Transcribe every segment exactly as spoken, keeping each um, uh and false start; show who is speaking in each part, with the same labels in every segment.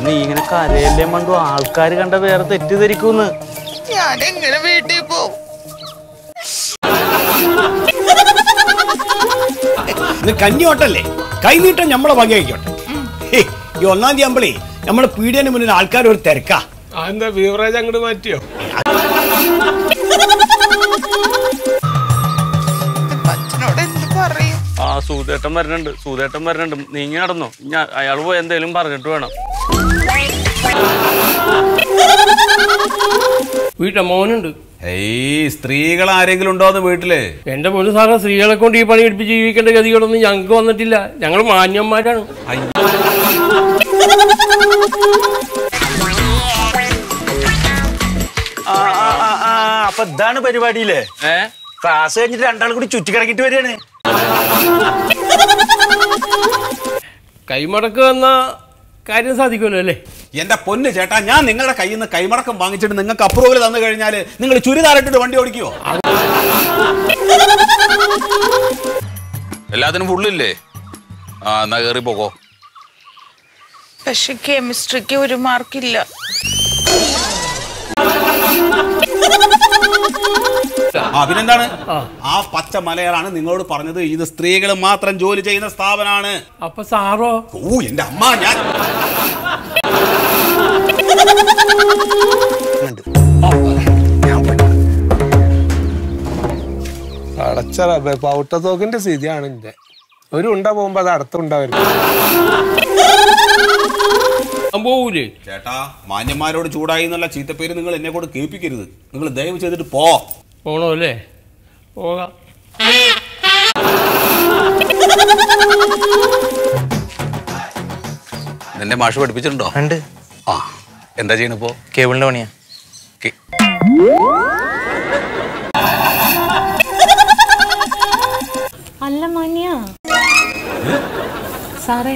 Speaker 1: നീ ഇങ്ങനെ കരയല്ലേ മണ്ടു, ആൾക്കാർ കണ്ട വേറെ തെറ്റിദ്ധരിക്കൂന്ന്.
Speaker 2: ഞാൻ എങ്ങനെ വീട്ടിൽ പോവും?
Speaker 3: കഞ്ഞിയോട്ടല്ലേ, കൈനീട്ടം നമ്മളെ വകയായിക്കോട്ടെ. ഈ ഒന്നാം തീയതി ആകുമ്പോഴേ നമ്മളെ പീഡിയന് മുന്നിൽ ആൾക്കാർ ഒരു തിരക്കാ.
Speaker 4: എന്താ ബീവറേജ് അങ്ങോട്ട് മാറ്റിയോ?
Speaker 2: അച്ഛനോട് എന്ത് പറയും?
Speaker 1: ആ സൂതേട്ടൻ വരണുണ്ട്, സൂതേട്ടൻ വരണുണ്ട്. നീങ്ങി നടന്നോ, ഞാൻ അയാൾ പോയി എന്തേലും പറഞ്ഞിട്ട് വേണം.
Speaker 5: വീട്ടിലെ മോനുണ്ട്.
Speaker 3: ഏയ് സ്ത്രീകൾ ആരെങ്കിലും ഉണ്ടോന്ന് വീട്ടില്?
Speaker 5: എന്റെ മോന് സാറിന് സ്ത്രീകളെ കൊണ്ട് ഈ പണി എടുപ്പിച്ച് ജീവിക്കേണ്ട ഗതികളൊന്നും ഞങ്ങൾക്ക് വന്നിട്ടില്ല. ഞങ്ങൾ മാന്യന്മാരാണ്.
Speaker 3: അപ്പൊ ഇതാണ് പരിപാടിയില്ലേ?
Speaker 1: ഏഹ്
Speaker 3: ക്ലാസ് കഴിഞ്ഞിട്ട് രണ്ടാളും കൂടി ചുറ്റിക്കിടക്കിട്ട് വരികയാണ്.
Speaker 5: കൈമടക്ക് വന്ന കാര്യം സാധിക്കുമല്ലോ അല്ലേ?
Speaker 3: എന്റെ പൊന്ന് ചേട്ടാ, ഞാൻ നിങ്ങളുടെ കയ്യിൽ നിന്ന് കൈമടക്കം വാങ്ങിച്ചിട്ട് നിങ്ങൾക്ക് അപ്രൂവൽ തന്നു കഴിഞ്ഞാല് നിങ്ങൾ ചുരിദാറിട്ടിട്ട് വണ്ടി ഓടിക്കുവോ?
Speaker 6: എല്ലാത്തിനും ഫുള്ളില്ലേ? ആ എന്നാ കയറി പോകോ.
Speaker 2: പക്ഷെ കെമിസ്ട്രിക്ക് ഒരു മാർക്കില്ല.
Speaker 3: പിന്നെന്താണ്? ആ പച്ച മലയാളാണ് നിങ്ങളോട് പറഞ്ഞത് ഇത് സ്ത്രീകൾ മാത്രം ജോലി ചെയ്യുന്ന സ്ഥാപനമാണ്.
Speaker 5: അപ്പൊ സാറോ?
Speaker 3: ഓ എന്റെ അമ്മ, ഞാൻ
Speaker 4: അടച്ച പൗട്ടത്തോക്കിന്റെ സ്ഥിതിയാണ് എന്റെ. ഒരു ഉണ്ട പോകുമ്പോ അത് അടുത്തുണ്ടാവും.
Speaker 5: പോവൂലേ
Speaker 3: ചേട്ടാ? മാന്യന്മാരോട് ചൂടായി എന്നുള്ള ചീത്തപ്പേര് നിങ്ങൾ എന്നെ കൊണ്ട് കേൾപ്പിക്കരുത്. നിങ്ങൾ ദയവ് ചെയ്തിട്ട് പോ.
Speaker 5: പോണോ അല്ലേ? പോകാം.
Speaker 6: നിന്റെ മാഷ് പഠിപ്പിച്ചിട്ടുണ്ടോ?
Speaker 7: ഉണ്ട്.
Speaker 6: ആ എന്താ ചെയ്യണിപ്പോ?
Speaker 7: കേബിളിന്റെ പണിയാ.
Speaker 8: അല്ല മാന്യ സാറേ,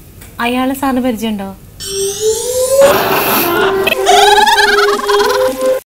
Speaker 8: അയാളെ സാറിന് പരിചയമുണ്ടോ?